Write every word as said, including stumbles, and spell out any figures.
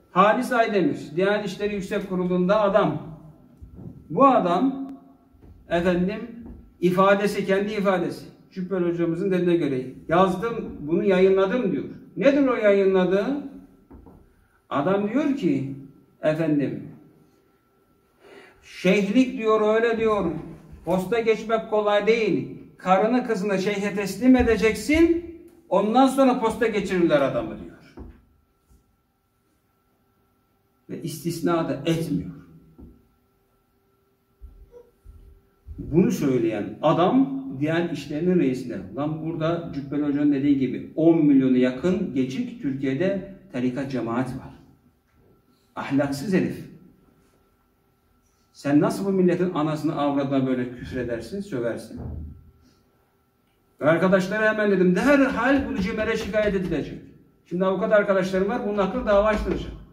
Halis Aydemir, Diyanet İşleri Yüksek Kurulu'nda adam. Bu adam efendim ifadesi, kendi ifadesi. Cübbeli hocamızın dediğine göre yazdım, bunu yayınladım diyor. Nedir o yayınladığı? Adam diyor ki efendim şeyhlik diyor, öyle diyor. Posta geçmek kolay değil. Karını kızını şeyhe teslim edeceksin. Ondan sonra posta geçirirler adamı diyor. Ve istisna da etmiyor. Bunu söyleyen adam Diyanet İşleri'nin reisine. Lan burada Cübbeli Hoca'nın dediği gibi on milyonu yakın geçik Türkiye'de tarikat cemaat var. Ahlaksız herif. Sen nasıl bu milletin anasını avradına böyle küfredersin, söversin? Ve arkadaşlara hemen dedim, derhal bunu CİMER'e şikayet edilecek. Şimdi avukat arkadaşlarım var, bunun hakkında dava açtıracak.